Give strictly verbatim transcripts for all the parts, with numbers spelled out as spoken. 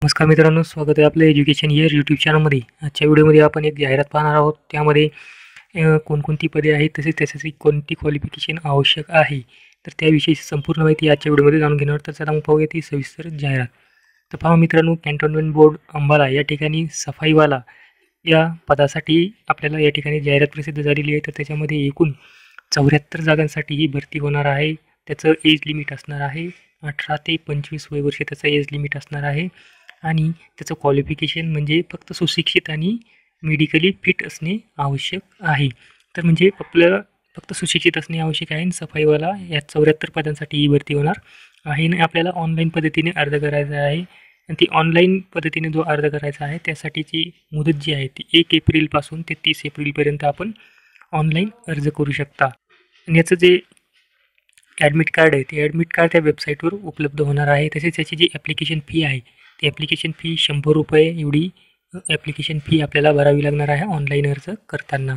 नमस्कार मित्रांनो, स्वागत आहे आपलं एज्युकेशन इयर यूट्यूब चॅनलमध्ये। आजच्या व्हिडिओमध्ये आपण एक जाहिरात पाहणार आहोत। त्यामध्ये कोणकोणती पदे आहेत तसेच त्यासाठी कोणती क्वालिफिकेशन आवश्यक आहे, तर त्याविषयी संपूर्ण माहिती आजच्या व्हिडिओमध्ये जाणून घेणार। तर चला मग पाहूया ती सविस्तर जाहिरात। तर पहा मित्रांनो, कॅन्टोन्मेंट बोर्ड अंबाला या ठिकाणी सफाईवाला या पदासाठी आपल्याला या ठिकाणी जाहिरात प्रसिद्ध झालेली आहे। तर त्याच्यामध्ये एकूण चौऱ्याहत्तर जागांसाठी ही भरती होणार आहे। त्याचं एज लिमिट असणार आहे अठरा ते पंचवीस वय वर्ष त्याचं एज लिमिट असणार आहे। आणि त्याचं क्वालिफिकेशन म्हणजे फक्त सुशिक्षित आणि मेडिकली फिट असणे आवश्यक आहे। तर म्हणजे आपल्याला फक्त सुशिक्षित असणे आवश्यक आहे। सफाईवाला या चौऱ्याहत्तर पदांसाठी ही भरती होणार आहे आणि आपल्याला ऑनलाईन पद्धतीने अर्ज करायचा आहे। आणि ती ऑनलाईन पद्धतीने जो अर्ज करायचा आहे त्यासाठीची मुदत जी आहे ती एक एप्रिलपासून ते तीस एप्रिलपर्यंत आपण ऑनलाईन अर्ज करू शकता। आणि याचं जे ॲडमिट कार्ड आहे ते ॲडमिट कार्ड त्या वेबसाईटवर उपलब्ध होणार आहे। तसेच त्याची जी ॲप्लिकेशन फी आहे ती ॲप्लिकेशन फी शंभर रुपये एवढी ॲप्लिकेशन फी आपल्याला भरावी लागणार आहे ऑनलाईन अर्ज करताना।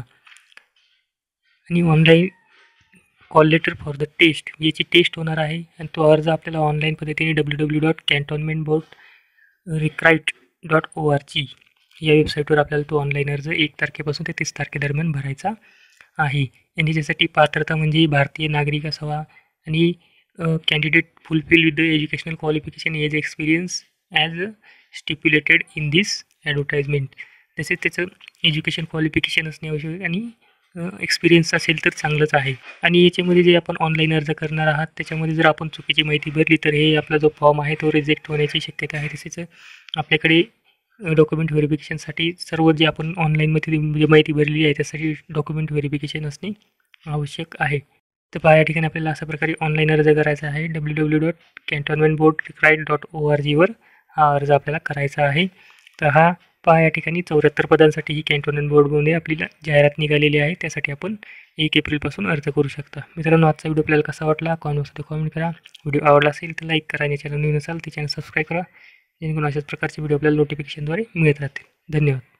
आणि online call letter for the test याची टेस्ट होणार आहे आणि तो अर्ज आपल्याला ऑनलाईन पद्धतीने W W dot cantonment board recruit dot O R G या वेबसाईटवर आपल्याला तो ऑनलाईन अर्ज एक तारखेपासून ते तीस तारखेदरम्यान भरायचा आहे। आणि त्यासाठी पात्रता म्हणजे भारतीय नागरिक असावा आणि candidate fulfil with the educational qualification age experience as stipulated in this advertisement. तसेच त्याचं एज्युकेशन क्वालिफिकेशन असणे आवश्यक आहे आणि एक्सपिरियन्स असेल तर चांगलंच आहे। आणि याच्यामध्ये जे आपण ऑनलाईन अर्ज करणार आहात त्याच्यामध्ये जर आपण चुकीची माहिती भरली तर हे आपला जो फॉर्म आहे तो रिजेक्ट होण्याची शक्यता आहे। तसेच आपल्याकडे डॉक्युमेंट व्हेरिफिकेशनसाठी सर्व जे आपण ऑनलाईनमध्ये जे माहिती भरलेली आहे त्यासाठी डॉक्युमेंट व्हेरिफिकेशन असणे आवश्यक आहे। तर पहा या ठिकाणी आपल्याला अशा प्रकारे ऑनलाईन अर्ज करायचा आहे W W dot cantonment board recruit dot O R जीवर हा अर्ज आपल्याला करायचा आहे। तर हा पहा या ठिकाणी चौऱ्याहत्तर पदांसाठी ही कॅन्टोन्मेंट बोर्डमध्ये आपल्याला जाहिरात निघालेली आहे। त्यासाठी आपण एक एप्रिलपासून अर्ज करू शकता। मित्रांनो, आजचा व्हिडिओ आपल्याला कसा वाटला कॉमेंटमध्ये कॉमेंट करा। व्हिडिओ आवडला असेल तर लाईक करा आणि चॅनल नवीन असाल तर चॅनल सबस्क्राईब करा, जेणेकरून अशाच प्रकारचे व्हिडिओ आपल्याला नोटिफिकेशनद्वारे मिळत राहतील। धन्यवाद।